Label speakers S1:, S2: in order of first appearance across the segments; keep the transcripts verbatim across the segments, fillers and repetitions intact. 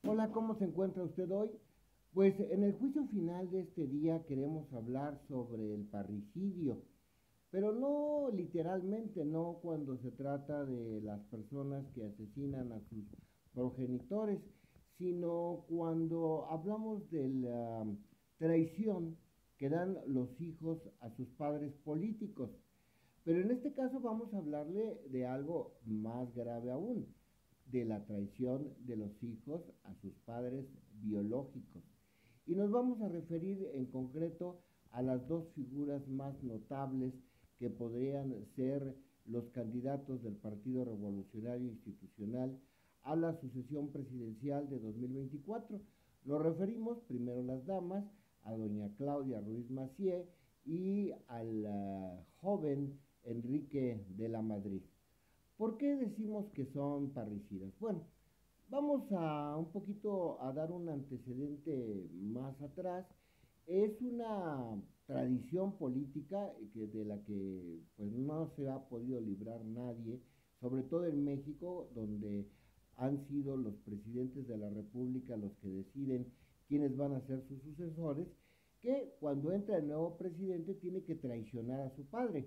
S1: Hola, ¿cómo se encuentra usted hoy? Pues en el juicio final de este día queremos hablar sobre el parricidio, pero no literalmente, no cuando se trata de las personas que asesinan a sus progenitores, sino cuando hablamos de la traición que dan los hijos a sus padres políticos. Pero en este caso vamos a hablarle de algo más grave aún, de la traición de los hijos a sus padres biológicos. Y nos vamos a referir en concreto a las dos figuras más notables que podrían ser los candidatos del Partido Revolucionario Institucional a la sucesión presidencial de dos mil veinticuatro. Nos referimos primero las damas, a doña Claudia Ruiz Massieu y al uh, joven Enrique de la Madrid. ¿Por qué decimos que son parricidas? Bueno, vamos a un poquito a dar un antecedente más atrás. Es una tradición política que de la que pues no se ha podido librar nadie, sobre todo en México, donde han sido los presidentes de la República los que deciden quiénes van a ser sus sucesores, que cuando entra el nuevo presidente tiene que traicionar a su padre.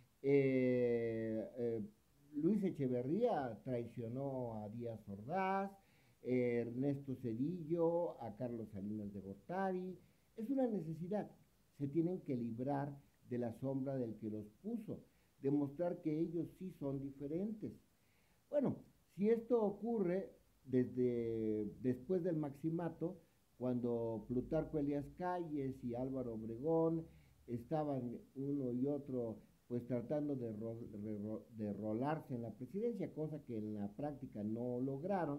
S1: Eh, eh, Luis Echeverría traicionó a Díaz Ordaz, eh, Ernesto Zedillo, a Carlos Salinas de Gortari. Es una necesidad. Se tienen que librar de la sombra del que los puso, demostrar que ellos sí son diferentes. Bueno, si esto ocurre desde después del Maximato, cuando Plutarco Elías Calles y Álvaro Obregón estaban uno y otro pues tratando de, ro de, de rolarse en la presidencia, cosa que en la práctica no lograron,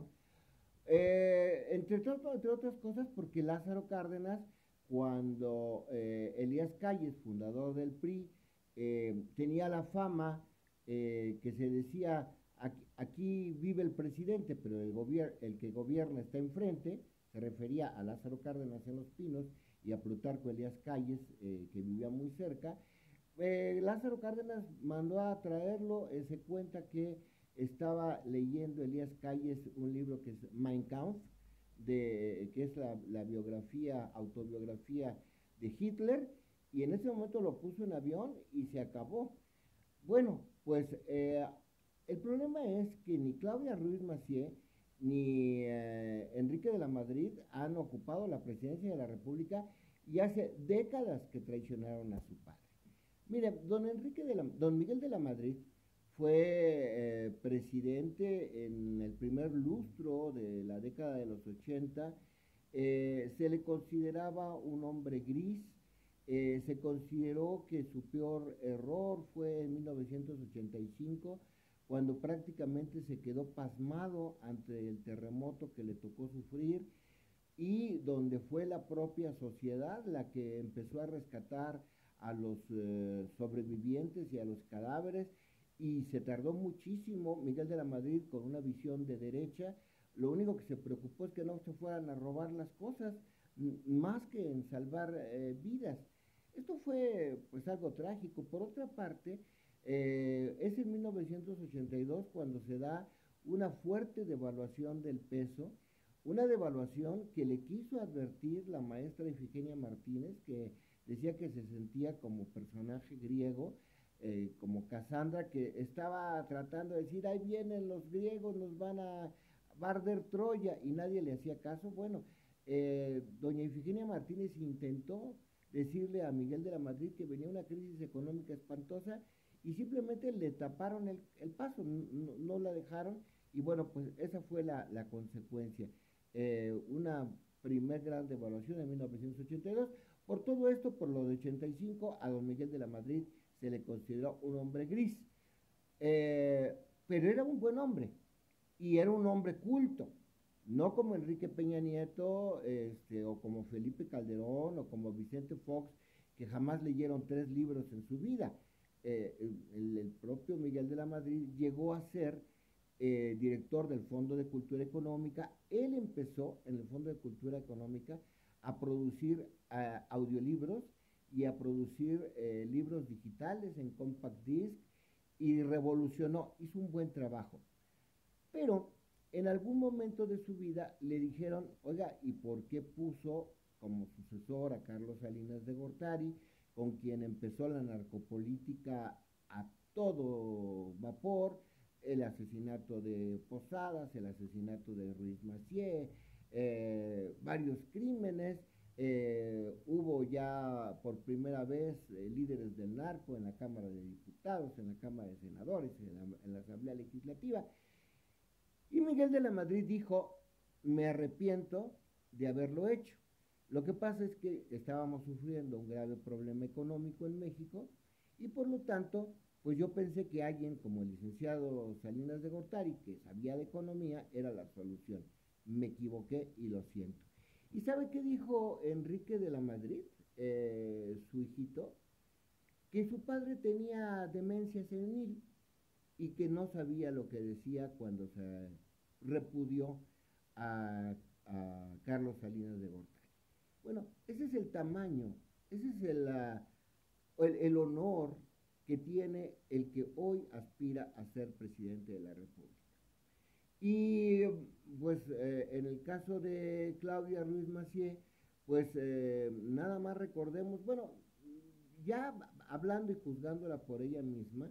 S1: eh, entre, entre, otras cosas porque Lázaro Cárdenas, cuando eh, Elías Calles, fundador del P R I, eh, tenía la fama eh, que se decía, aquí, aquí, vive el presidente, pero el, el que gobierna está enfrente, se refería a Lázaro Cárdenas en Los Pinos y a Plutarco Elías Calles, eh, que vivía muy cerca. Eh, Lázaro Cárdenas mandó a traerlo, eh, se cuenta que estaba leyendo Elías Calles un libro que es Mein Kampf, de, que es la, la biografía, autobiografía de Hitler, y en ese momento lo puso en avión y se acabó. Bueno, pues eh, el problema es que ni Claudia Ruiz Massieu ni eh, Enrique de la Madrid han ocupado la presidencia de la República y hace décadas que traicionaron a su padre. Mire, don Enrique de la, don Miguel de la Madrid fue eh, presidente en el primer lustro de la década de los ochenta, eh, se le consideraba un hombre gris, eh, se consideró que su peor error fue en mil novecientos ochenta y cinco, cuando prácticamente se quedó pasmado ante el terremoto que le tocó sufrir y donde fue la propia sociedad la que empezó a rescatar a los eh, sobrevivientes y a los cadáveres, y se tardó muchísimo. Miguel de la Madrid, con una visión de derecha, lo único que se preocupó es que no se fueran a robar las cosas, más que en salvar eh, vidas. Esto fue pues algo trágico. Por otra parte, eh, es en mil novecientos ochenta y dos cuando se da una fuerte devaluación del peso, una devaluación que le quiso advertir la maestra Ifigenia Martínez, que decía que se sentía como personaje griego, eh, como Casandra, que estaba tratando de decir, ahí vienen los griegos, nos van a, va a arder Troya, y nadie le hacía caso. Bueno, eh, doña Ifigenia Martínez intentó decirle a Miguel de la Madrid que venía una crisis económica espantosa y simplemente le taparon el, el paso, no, no la dejaron, y bueno, pues esa fue la, la consecuencia. Eh, una primer gran devaluación en mil novecientos ochenta y dos. Por todo esto, por lo de ochenta y cinco, a don Miguel de la Madrid se le consideró un hombre gris. Eh, pero era un buen hombre y era un hombre culto, no como Enrique Peña Nieto, este, o como Felipe Calderón, o como Vicente Fox, que jamás leyeron tres libros en su vida. Eh, el, el propio Miguel de la Madrid llegó a ser eh, director del Fondo de Cultura Económica. Él empezó en el Fondo de Cultura Económica a producir uh, audiolibros y a producir eh, libros digitales en compact disc, y revolucionó, hizo un buen trabajo. Pero En algún momento de su vida le dijeron, oiga, ¿y por qué puso como sucesor a Carlos Salinas de Gortari, con quien empezó la narcopolítica a todo vapor, el asesinato de Posadas, el asesinato de Ruiz Massieu, eh, varios crímenes? Eh, hubo ya por primera vez eh, líderes del narco en la Cámara de Diputados, en la Cámara de Senadores, en la, en la Asamblea Legislativa. Y Miguel de la Madrid dijo, me arrepiento de haberlo hecho. Lo que pasa es que estábamos sufriendo un grave problema económico en México y por lo tanto, pues yo pensé que alguien como el licenciado Salinas de Gortari, que sabía de economía, era la solución. Me equivoqué y lo siento. ¿Y sabe qué dijo Enrique de la Madrid, eh, su hijito? Que su padre tenía demencia senil y que no sabía lo que decía cuando se repudió a, a Carlos Salinas de Gortari. Bueno, ese es el tamaño, ese es el, uh, el, el honor que tiene el que hoy aspira a ser presidente de la República. Y pues eh, en el caso de Claudia Ruiz Massieu, pues eh, nada más recordemos, bueno, ya hablando y juzgándola por ella misma,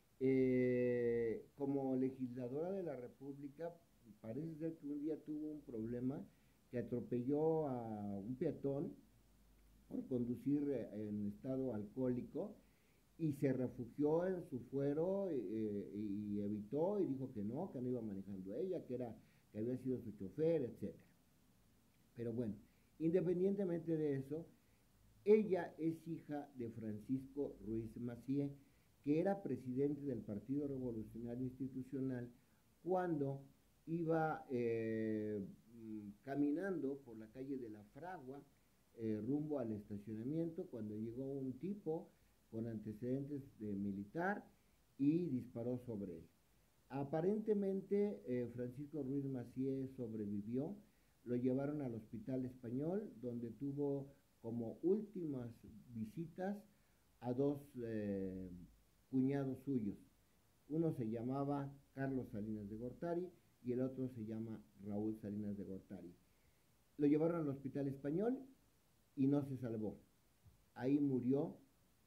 S1: eh, como legisladora de la República, parece ser que un día tuvo un problema que atropelló a un peatón por conducir en estado alcohólico y se refugió en su fuero eh, y evitó y dijo que no, que no iba manejando ella, que, era, que había sido su chofer, etcétera. Pero bueno, independientemente de eso, ella es hija de Francisco Ruiz Massieu, que era presidente del Partido Revolucionario Institucional cuando iba eh, caminando por la calle de la Fragua, eh, rumbo al estacionamiento, cuando llegó un tipo con antecedentes de militar y disparó sobre él. Aparentemente eh, Francisco Ruiz Massieu sobrevivió, lo llevaron al Hospital Español, donde tuvo como últimas visitas a dos eh, cuñados suyos. Uno se llamaba Carlos Salinas de Gortari y el otro se llama Raúl Salinas de Gortari. Lo llevaron al Hospital Español y no se salvó. Ahí murió,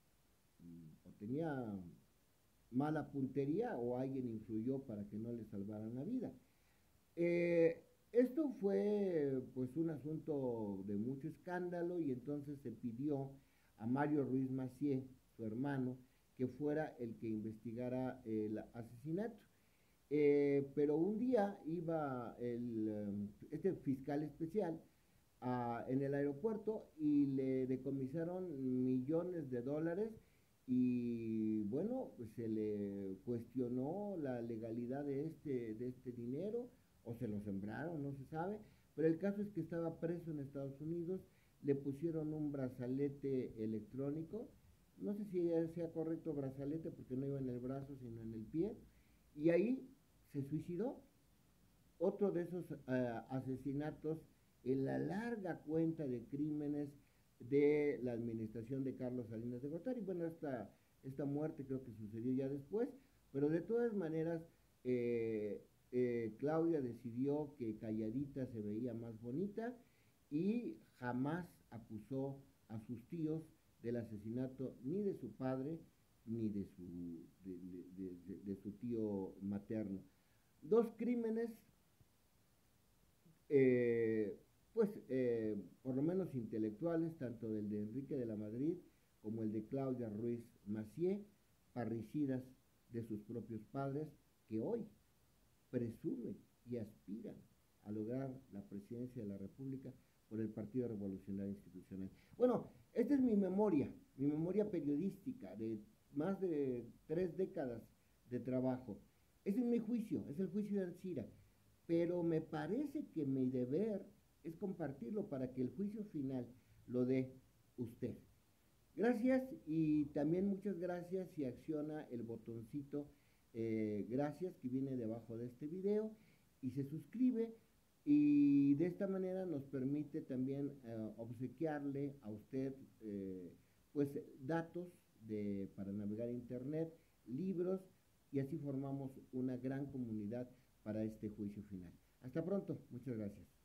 S1: o tenía mala puntería o alguien influyó para que no le salvaran la vida. Eh, esto fue pues un asunto de mucho escándalo y entonces se pidió a Mario Ruiz Massieu, su hermano, que fuera el que investigara el asesinato. Eh, pero un día iba el, este fiscal especial a, en el aeropuerto y le decomisaron millones de dólares y bueno, pues se le cuestionó la legalidad de este, de este dinero o se lo sembraron, no se sabe, pero el caso es que estaba preso en Estados Unidos, le pusieron un brazalete electrónico, no sé si sea correcto brazalete porque no iba en el brazo sino en el pie, y ahí se suicidó. Otro de esos uh, asesinatos en la larga cuenta de crímenes de la administración de Carlos Salinas de Gortari. Bueno, esta, esta muerte creo que sucedió ya después, pero de todas maneras eh, eh, Claudia decidió que calladita se veía más bonita y jamás acusó a sus tíos del asesinato ni de su padre ni de su, de, de, de, de su tío materno. Dos crímenes, eh, pues eh, por lo menos intelectuales, tanto el de Enrique de la Madrid como el de Claudia Ruiz Massieu, parricidas de sus propios padres, que hoy presumen y aspiran a lograr la presidencia de la República por el Partido Revolucionario Institucional. Bueno, esta es mi memoria, mi memoria periodística de más de tres décadas de trabajo. Ese es mi juicio, es el juicio de Alcira, pero me parece que mi deber es compartirlo para que el juicio final lo dé usted. Gracias y también muchas gracias si acciona el botoncito eh, gracias que viene debajo de este video y se suscribe y de esta manera nos permite también eh, obsequiarle a usted eh, pues datos de, para navegar internet, libros y así formamos una gran comunidad para este juicio final. Hasta pronto, muchas gracias.